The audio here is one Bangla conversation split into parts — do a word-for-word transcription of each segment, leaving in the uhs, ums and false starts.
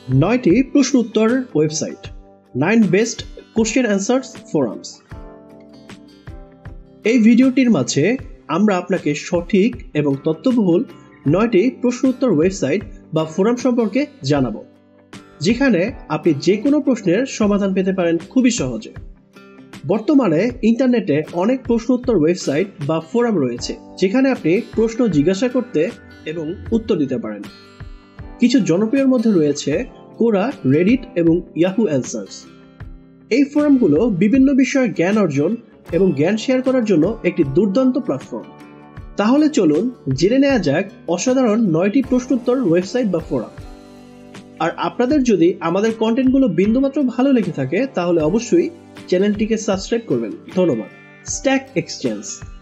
নয়টি প্রশ্ন উত্তর website, nine best question answers forums. এই ভিডিওটির মাঝে আমরা আপনাকে সঠিক এবং তথ্যবহুল নয়টি প্রশ্ন উত্তর ওয়েবসাইট বা ফোরাম সম্পর্কে জানাবো, যেখানে আপনি যে কোনো প্রশ্নের সমাধান পেতে পারেন খুবই সহজে। বর্তমানে ইন্টারনেটে অনেক প্রশ্ন উত্তর ওয়েবসাইট বা ফোরাম রয়েছে, যেখানে আপনি প্রশ্ন জিজ্ঞাসা করতে এবং উত্তর দিতে পারেন। কিছু জনপ্রিয়ের মধ্যে রয়েছে কোরা, রেডিট এবং ইয়াহু অ্যান্সার্স। এই ফোরামগুলো বিভিন্ন বিষয়ে জ্ঞান অর্জন এবং জ্ঞান শেয়ার করার জন্য একটি দুর্দান্ত প্ল্যাটফর্ম। তাহলে চলুন জেনে নেওয়া যাক অসাধারণ নয়টি প্রশ্নোত্তর ওয়েবসাইট বা ফোরাম। আর আপনাদের যদি আমাদের কন্টেন্টগুলো বিন্দুমাত্র ভালো লেগে থাকে তাহলে অবশ্যই চ্যানেলটিকে সাবস্ক্রাইব করবেন। ধন্যবাদ। স্ট্যাক এক্সচেঞ্জ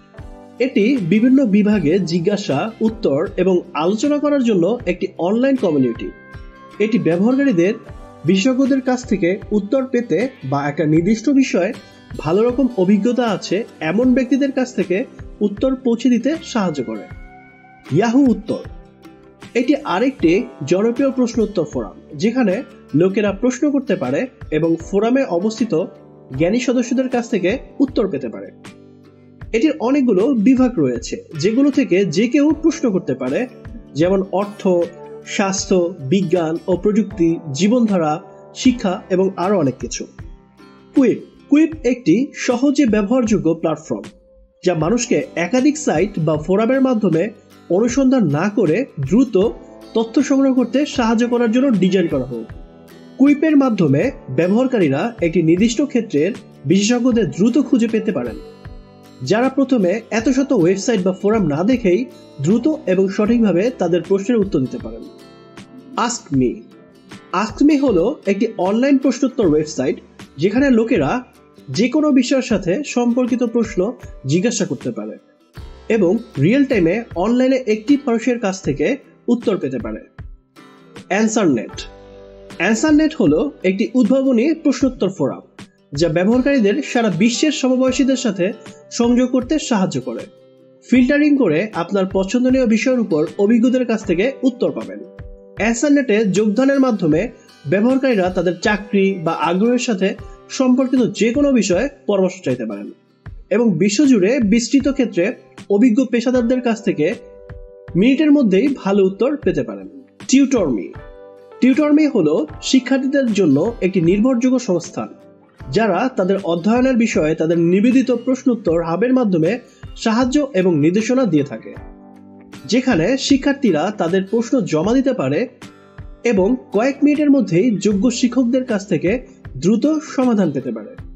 এটি বিভিন্ন বিভাগে জিজ্ঞাসা, উত্তর এবং আলোচনা করার জন্য একটি অনলাইন কমিউনিটি। এটি ব্যবহারকারীদের বিশেষজ্ঞদের কাছ থেকে উত্তর পেতে বা একটা নির্দিষ্ট বিষয়ে ভালো রকম অভিজ্ঞতা আছে এমন ব্যক্তিদের কাছ থেকে উত্তর পৌঁছে দিতে সাহায্য করে। ইয়াহু উত্তর এটি আরেকটি জনপ্রিয় প্রশ্ন উত্তর ফোরাম, যেখানে লোকেরা প্রশ্ন করতে পারে এবং ফোরামে অবস্থিত জ্ঞানী সদস্যদের কাছ থেকে উত্তর পেতে পারে। এটির অনেকগুলো বিভাগ রয়েছে, যেগুলো থেকে যে কেউ প্রশ্ন করতে পারে, যেমন অর্থ, স্বাস্থ্য, বিজ্ঞান ও প্রযুক্তি, জীবনধারা, শিক্ষা এবং আরও অনেক কিছু। কুইপ কুইপ একটি সহজে ব্যবহারযোগ্য প্ল্যাটফর্ম, যা মানুষকে একাধিক সাইট বা ফোরামের মাধ্যমে অনুসন্ধান না করে দ্রুত তথ্য সংগ্রহ করতে সাহায্য করার জন্য ডিজাইন করা হোক। কুইপের মাধ্যমে ব্যবহারকারীরা একটি নির্দিষ্ট ক্ষেত্রের বিশেষজ্ঞদের দ্রুত খুঁজে পেতে পারেন, যারা প্রথমে এত শত ওয়েবসাইট বা ফোরাম না দেখেই দ্রুত এবং সঠিকভাবে তাদের প্রশ্নের উত্তর দিতে পারেন। আস্ক মি আস্ক মি হলো একটি অনলাইন প্রশ্নোত্তর ওয়েবসাইট, যেখানে লোকেরা যে কোনো বিষয়ের সাথে সম্পর্কিত প্রশ্ন জিজ্ঞাসা করতে পারে এবং রিয়েল টাইমে অনলাইনে একটি মানুষের কাছ থেকে উত্তর পেতে পারে। অ্যান্সার নেট অ্যান্সার নেট হলো একটি উদ্ভাবনী প্রশ্নোত্তর ফোরাম, যা ব্যবহারকারীদের সারা বিশ্বের সমবয়সীদের সাথে সংযোগ করতে সাহায্য করে। ফিল্টারিং করে আপনার পছন্দনীয় বিষয়ের উপর অভিজ্ঞদের কাছ থেকে উত্তর পাবেন। অ্যান্সার নেটে যোগদানের মাধ্যমে ব্যবহারকারীরা তাদের চাকরি বা আগ্রহের সাথে সম্পর্কিত যে কোনো বিষয়ে পরামর্শ চাইতে পারেন এবং বিশ্বজুড়ে বিস্তৃত ক্ষেত্রে অভিজ্ঞ পেশাদারদের কাছ থেকে মিনিটের মধ্যেই ভালো উত্তর পেতে পারেন। টিউটর মি টিউটর মি হলো শিক্ষার্থীদের জন্য একটি নির্ভরযোগ্য সংস্থান, যারা তাদের অধ্যয়নের বিষয়ে তাদের নিবেদিত প্রশ্নোত্তর হাবের মাধ্যমে সাহায্য এবং নির্দেশনা দিয়ে থাকে, যেখানে শিক্ষার্থীরা তাদের প্রশ্ন জমা দিতে পারে এবং কয়েক মিনিটের মধ্যেই যোগ্য শিক্ষকদের কাছ থেকে দ্রুত সমাধান পেতে পারে।